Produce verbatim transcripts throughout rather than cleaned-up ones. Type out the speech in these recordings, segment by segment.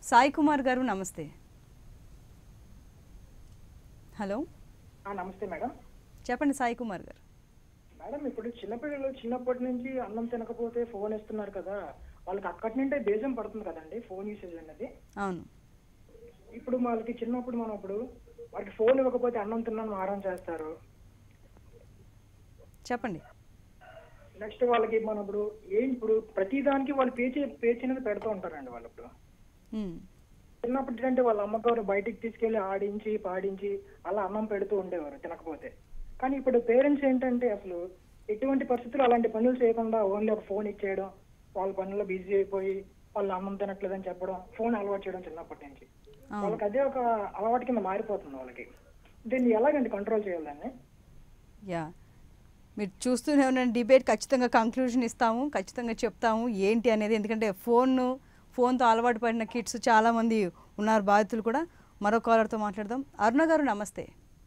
సాయి కుమార్ గారు నమస్తే. హలో నమస్తే మేడం. చెప్పండి సాయి కుమార్ గారు. మేడం ఇప్పుడు చిన్నపిల్లలు చిన్నప్పటి నుంచి అన్నం తినకపోతే ఫోన్ ఇస్తున్నారు కదా, వాళ్ళకి అక్కడి నుండే బేజం పడుతుంది కదండి ఫోన్ యూసేజ్ అనేది. అవును. ఇప్పుడు వాళ్ళకి చిన్నప్పుడు మనం ఇప్పుడు వాళ్ళకి ఫోన్ ఇవ్వకపోతే అన్నం తిన్నాను మారం చేస్తారు. చెప్పండి. నెక్స్ట్ వాళ్ళకి మనం ఇప్పుడు ఏం ఇప్పుడు ప్రతిదానికి వాళ్ళు పేచి పేచి అనేది పెడుతూ ఉంటారండి. వాళ్ళు ఇప్పుడు చిన్నప్పటి అంటే వాళ్ళ అమ్మగారు బయటికి తీసుకెళ్లి ఆడించి పాడించి అలా అన్నం పెడుతూ ఉండేవారు తినకపోతే. కానీ ఇప్పుడు పేరెంట్స్ ఏంటంటే అసలు ఎటువంటి పరిస్థితులు అలాంటి పనులు చేయకుండా ఓన్లీ ఒక ఫోన్ ఇచ్చేయడం, వాళ్ళ పనుల్లో బిజీ అయిపోయి వాళ్ళు అన్నం తినట్లేదని చెప్పడం, ఫోన్ అలవాటు చేయడం చిన్నప్పటి నుంచి వాళ్ళకి అదే ఒక అలవాటు కింద మారిపోతుంది వాళ్ళకి. దీన్ని ఎలాగండి కంట్రోల్ చేయాలని? యా, మీరు చూస్తూనే ఉన్న డిబేట్ ఖచ్చితంగా కంక్లూజన్ ఇస్తాము, ఖచ్చితంగా చెప్తాము ఏంటి అనేది. ఎందుకంటే ఫోన్ ఫోన్తో అలవాటు పడిన కిడ్స్ చాలామంది ఉన్నారు, బాధితులు కూడా. మరో కాలర్తో మాట్లాడదాం. అరుణ గారు నమస్తే.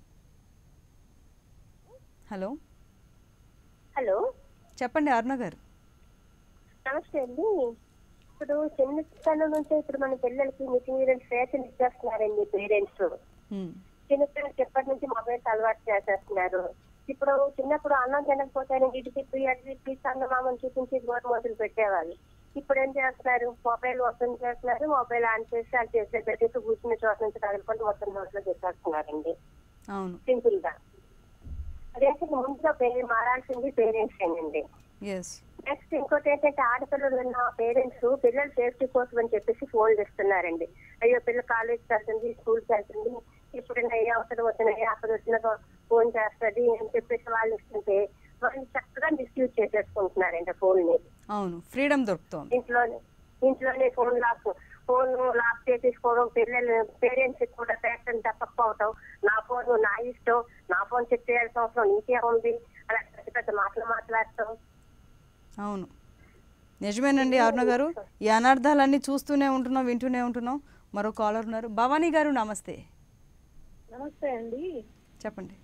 హలో హలో చెప్పండి అరుణ గారు. నమస్తే అండి. ఇప్పుడు చిన్నతనం నుంచే ఇప్పుడు మన పిల్లలకి మెటీరియల్ స్వేచ్ఛను ఇచ్చేస్తున్నారండి పేరెంట్స్. చిన్నపిల్లలకి ఎప్పటి నుంచి మొబైల్స్ అలవాటు చేసేస్తున్నారు. ఇప్పుడు చిన్నప్పుడు అన్నం తినకపోతే ఇటు తిప్పి అటు తిప్పి చందమామని చూపించి గోరు మొదలు పెట్టేవాళ్ళు. ఇప్పుడు ఏం చేస్తున్నారు, మొబైల్ ఓపెన్ చేస్తున్నారు, మొబైల్ ఆన్ చేసి అది చేసే పెట్టి కూర్చున్న చోట నుంచి కదలకుండా మొత్తం నోట్లో చేసేస్తున్నారండి. సింపుల్ గా అదేంటి ముందుగా మారాల్సింది పేరెంట్స్ ఏనండి. నెక్స్ట్ ఇంకోటి ఏంటంటే ఆడపిల్లలు ఉన్న పేరెంట్స్ పిల్లల సేఫ్టీ కోసం అని చెప్పేసి ఫోన్లు ఇస్తున్నారండి. అయ్యో పిల్ల కాలేజ్కి వెళ్తుంది, స్కూల్కి వెళ్తుంది, ఇప్పుడు ఏ అవసరం వచ్చినాయి అక్కడ వచ్చిన ఫోన్ చేస్తుంది అని చెప్పేసి వాళ్ళు ఇస్తుంటే వాళ్ళు చక్కగా మిస్యూజ్ చేసేసుకుంటున్నారండి ఫోన్ ని. అవును, ఫ్రీడమ్ దొరుకుతుంది. ఇంట్లోనే ఇంట్లోనే ఫోన్ లాక్ ఫోన్ లాక్ చేసేసుకోవడం, పిల్లలు పేరెంట్స్ కూడా పేరెంట్ తప్పకపోవటం, నా ఫోన్ నా ఇష్టం, నా ఫోన్ చెక్ చేయాల్సిన అవసరం నీకే ఉంది అలా పెద్ద పెద్ద మాటలు మాట్లాడటం. అవును, నిజమేనండి అరుణ గారు. ఈ అనర్థాలన్నీ చూస్తూనే ఉంటున్నాం, వింటూనే ఉంటున్నాం. మరో కాలర్ ఉన్నారు. భవానీ గారు నమస్తే. నమస్తే అండి. చెప్పండి.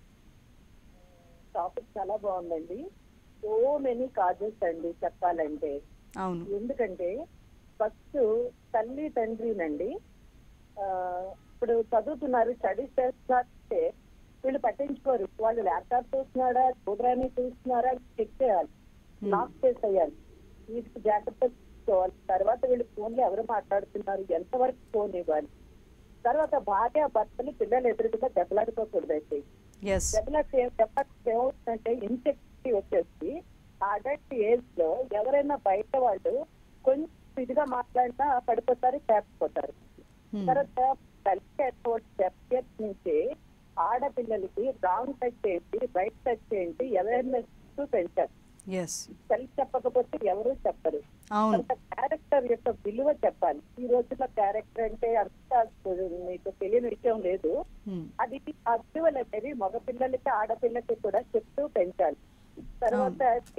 టాపిక్ చాలా బాగుందండి. సో మెనీ కాజెస్ అండి చెప్పాలంటే. అవును. ఎందుకంటే ఫస్ట్ తల్లి తండ్రినండి ఇప్పుడు చదువుతున్నారు, స్టడీస్ చేస్తున్నారంటే వీళ్ళు పట్టించుకోరు. వాళ్ళు ల్యాప్టాప్ చూస్తున్నారా, ప్రోగ్రామింగ్ చూస్తున్నారా చెక్ చేయాలి, లాక్ చేసేయాలి, వీటికి జాగ్రత్త తీసుకోవాలి. తర్వాత వీళ్ళు ఫోన్లో ఎవరు మాట్లాడుతున్నారు, ఎంతవరకు ఫోన్ ఇవ్వాలి. తర్వాత భార్య భర్తలు పిల్లలు ఎదురుగా దెబ్బలాడుకోకూడదండి. దెబ్బలాడితే దెబ్బలాడితే ఏమవుతుందంటే ఇన్సెక్యూరిటీ వచ్చేసి అడల్ట్ ఏజ్ లో ఎవరైనా బయట వాళ్ళు కొంచెం ఇదిగా మాట్లాడినా పడిపోతారు, చేపపోతారు. తర్వాత తల్లి నుంచి ఆడపిల్లలకి రాంగ్ టచ్ ఏంటి, రైట్ టచ్ ఏంటి అవేర్నెస్ పెంచారు. తల్లి చెప్పకపోతే ఎవరు చెప్పరు. క్యారెక్టర్ యొక్క విలువ చెప్పాలి. ఈ రోజుల్లో క్యారెక్టర్ అంటే అంత మీకు తెలియని విషయం లేదు. అది ఆ విలువలు అనేవి మగపిల్లలకి ఆడపిల్లలకి కూడా చెప్తూ పెంచాలి. తర్వాత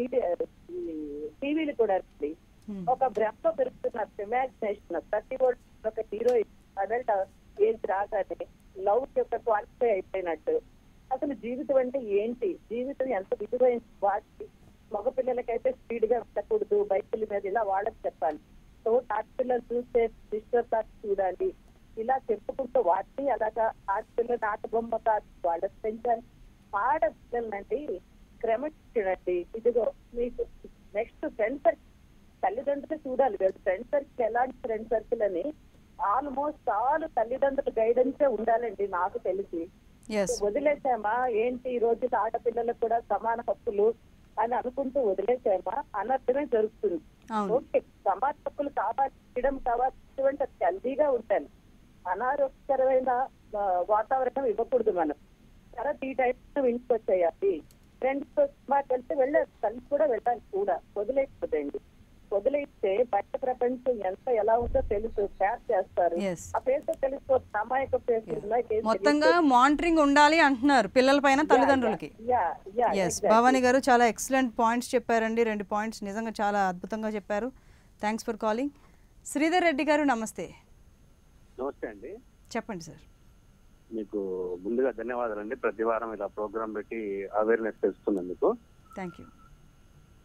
టీవీలు కూడా ఒక బ్రహ్మ పెరుగుతున్న ఇమాజినేషన్, ప్రతి ఒక హీరోయిన్ అడల్ట్ ఏజ్ రాగానే లవ్ యొక్క క్వాలిఫై అయిపోయినట్టు. అసలు జీవితం అంటే ఏంటి, జీవితం ఎంత విలువైన వాటి మగపిల్లలకైతే స్పీడ్ గా వెళ్ళకూడదు, బైకుల మీద ఇలా వాళ్ళకి చెప్పాలి. సో ఆడపిల్లలు చూస్తే సిస్టర్ తాకి చూడాలి, ఇలా చెప్పుకుంటూ వాటిని అలాగా ఆడపిల్లలు ఆట బొమ్మ కాదు వాళ్ళకి పెంచాలి. ఆడపిల్లలండి క్రమశిక్షణండి. ఇదిగో మీకు నెక్స్ట్ ఫ్రెండ్ సర్కిల్, తల్లిదండ్రులు చూడాలి ఫ్రెండ్ సర్కిల్ ఎలాంటి ఫ్రెండ్ సర్కిల్ అని. ఆల్మోస్ట్ ఆల్ తల్లిదండ్రుల గైడెన్సే ఉండాలండి నాకు తెలిసి. వదిలేసామా ఏంటి ఈ రోజు ఆడపిల్లలకు కూడా సమాన హక్కులు అని అనుకుంటూ వదిలేసామా అనర్థమే జరుగుతుంది. ఓకే, సమాన హక్కులు కావాలి, ఫ్రీడమ్ కావాలి, ఇటువంటి హెల్దీగా ఉంటాను, అనారోగ్యకరమైన వాతావరణం ఇవ్వకూడదు మనం. తర్వాత ఈ టైం ఇంటికి వచ్చేయాలి, ఫ్రెండ్స్ మాకు వెళ్తే వెళ్ళాలి, కలిసి కూడా వెళ్ళాలి కూడా, వదిలేకపోతండి. వదిలేస్తే బయట ప్రపంచం ఎంత ఎలా ఉందో తెలుసు, క్యాప్ చేస్తారు. ఆ ఫేస్ తెలిసిపోతుంది, అమాయక ఫేస్. మొత్తంగా మానిటరింగ్ ఉండాలి అంటున్నారు పిల్లల పైన, తల్లిదండ్రులకి. ఎస్, భవానీ గారు చాలా ఎక్సలెంట్ పాయింట్స్ చెప్పారండి. రెండు పాయింట్స్ నిజంగా చాలా అద్భుతంగా చెప్పారు. Thanks for calling. Sridhar Reddy గారు నమస్తే. నమస్తే అండి. చెప్పండి సార్. మీకు ముందుగా ధన్యవాదాలండి, ప్రతి వారం ఇలా ప్రోగ్రామ్ పెట్టి అవేర్నెస్ తెలుస్తున్నందుకు. Thank you.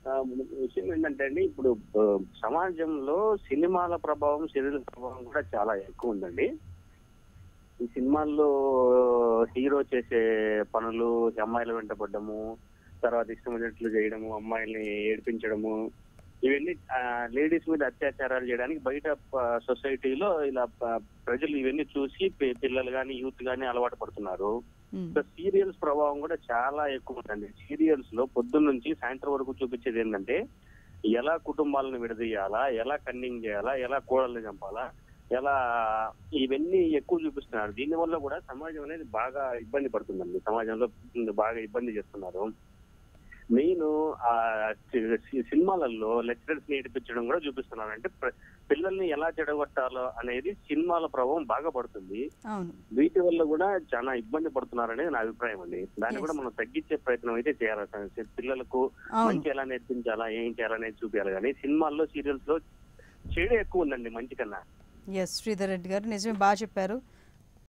ఆ, విషయం ఏంటంటే అండి, ఇప్పుడు ఆ, సమాజంలో సినిమాల ప్రభావం, సీరియల్ ప్రభావం కూడా చాలా ఎక్కువ ఉందండి. ఈ సినిమాల్లో హీరో చేసే పనులు, అమ్మాయిల వెంట పడ్డము, తర్వాత ఇష్టం వచ్చినట్లు చేయడము, అమ్మాయిల్ని ఏడిపించడము, ఇవన్నీ లేడీస్ మీద అత్యాచారాలు చేయడానికి బయట సొసైటీలో ఇలా ప- ప్రజలు ఇవన్నీ చూసి పి- పిల్లలు కానీ యూత్ కానీ అలవాటు పడుతున్నారు. ఉమ్, సీరియల్స్ ప్రభావం కూడా చాలా ఎక్కువ ఉందండి. సీరియల్స్ లో పొద్దున్న నుంచి సాయంత్రం వరకు చూపించేది ఏంటంటే ఎలా కుటుంబాలను విడదీయాలా, ఎలా కన్నింగ్ చేయాలా, ఎలా కోడల్ని చంపాలా, ఎలా, ఇవన్నీ ఎక్కువ చూపిస్తున్నారు. దీనివల్ల కూడా సమాజం అనేది బాగా ఇబ్బంది పడుతుందండి. సమాజంలో బాగా ఇబ్బంది చేస్తున్నారు. మెయిన్ ఆ సి- సినిమాలలో లెక్చరర్స్ ని ఏడిపించడం కూడా చూపిస్తున్నారు. అంటే ప్ర- పిల్లల్ని ఎలా చెడగొట్టాలో అనేది సినిమాల ప్రభావం బాగా పడుతుంది. అవును. వీటి వల్ల కూడా చాలా ఇబ్బంది పడుతున్నారనేది నా అభిప్రాయం అండి. దాన్ని Yes. కూడా మనం తగ్గించే ప్రయత్నం అయితే చేయాలి. అసలు పిల్లలకు అవును. మంచి ఎలా నేర్పించాలా, ఏం చేయాలనేది చూపించాలి. కానీ సినిమాల్లో, సీరియల్స్ లో చెడు ఎక్కువ ఉందండి మంచి కన్నా. ఎస్ శ్రీధర్ రెడ్డి గారు నిజమే, బాగా చెప్పారు.